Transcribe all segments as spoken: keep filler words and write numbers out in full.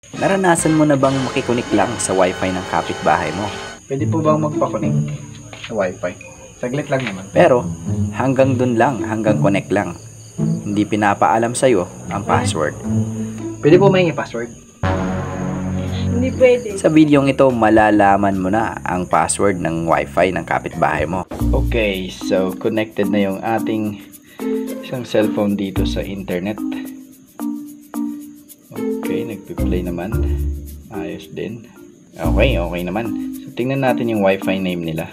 Naranasan mo na bang makikonik lang sa Wi-Fi ng kapitbahay mo? Pwede po bang magpa-connect sa Wi-Fi? Saglit lang naman. Pero hanggang dun lang, hanggang connect lang. Hindi pinapaalam sa'yo ang password. Pwede po may password? Hindi pwede. Sa videong ito, malalaman mo na ang password ng Wi-Fi ng kapitbahay mo. Okay, so connected na yung ating isang cellphone dito sa internet. Okay, nagpi-play naman. Ayos din. Okay, okay naman. So tingnan natin yung Wi-Fi name nila.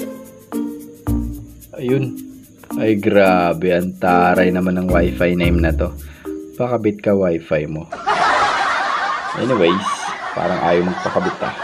Ayun. Ay grabe, ang taray naman ng Wi-Fi name na to. Pakabit ka Wi-Fi mo. Anyways, parang ayaw magpakabit ah.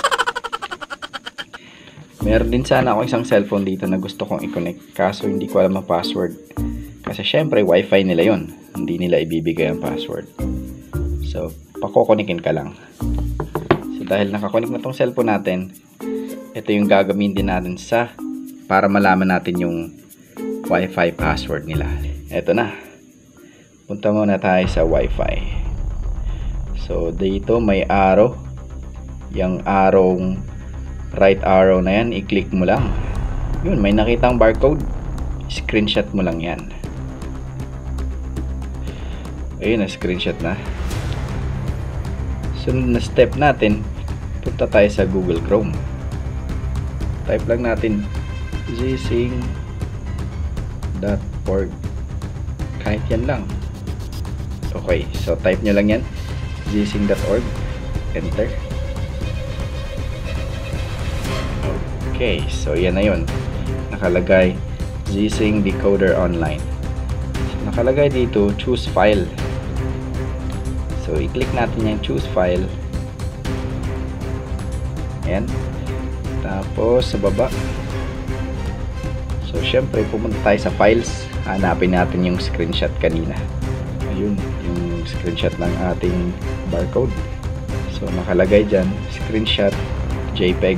Meron din sana ako isang cellphone dito na gusto kong i-connect, kaso hindi ko alam ang password. Kasi syempre Wi-Fi nila yon, hindi nila ibibigay ang password. So, pakokonikin ka lang. So, dahil nakakonik na tong cellphone natin, ito yung gagamitin natin sa para malaman natin yung Wi-Fi password nila. Ito na. Punta muna tayo sa Wi-Fi. So, dito may arrow. Yung arrow, right arrow na yan, i-click mo lang. Yun, may nakitang barcode. Screenshot mo lang yan. Ayun, na-screenshot na. Sunod na step natin, punta tayo sa Google Chrome. Type lang natin zsing dot org. Kahit yan lang. Okay, so type nyo lang yan, zsing dot org. Enter. Okay, so yan na yun. Nakalagay zsing decoder online. So, nakalagay dito choose file. So, i-click natin yung choose file. Ayan. Tapos, sa baba. So, syempre, pumunta tayo sa files. Hanapin natin yung screenshot kanina. Ayun, yung screenshot ng ating barcode. So, nakalagay dyan, screenshot, JPEG.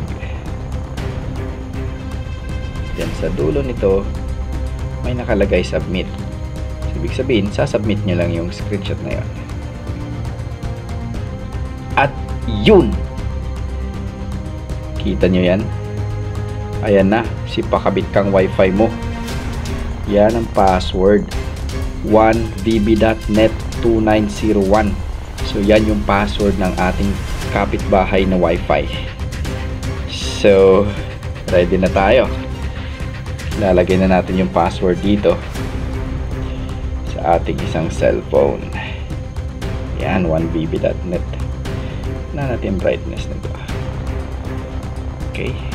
Then, sa dulo nito, may nakalagay submit. So, ibig sabihin, sasubmit nyo lang yung screenshot na yun. At yun, kita nyo yan, ayan na, si pakabit kang Wi-Fi mo. Yan ang password, one v b dot net two nine zero one. So yan yung password ng ating kapitbahay na Wi-Fi. So ready na tayo. Lalagay na natin yung password dito sa ating isang cellphone. Yan, one v b dot net. Na natin brightness nito. Okay.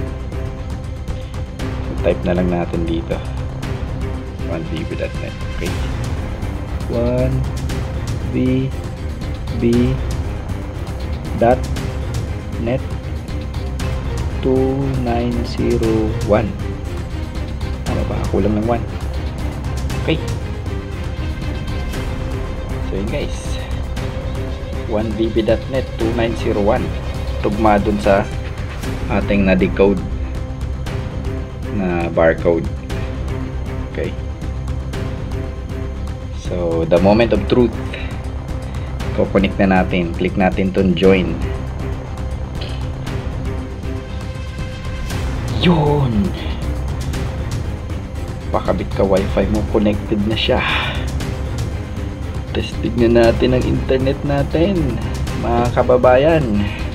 So, type na lang natin dito. one v b dot net. Okay. one v b dot net two nine zero one. Ano ba? Kulang ng one. Okay. So, yun guys. one v b dot net two nine zero one, tugma dun sa ating na-decode na barcode. Okay, so the moment of truth, kukonik na natin, click natin tong join. Yun, pakabit ka Wi-Fi mo, connected na siya. Testing na natin ang internet natin, mga kababayan.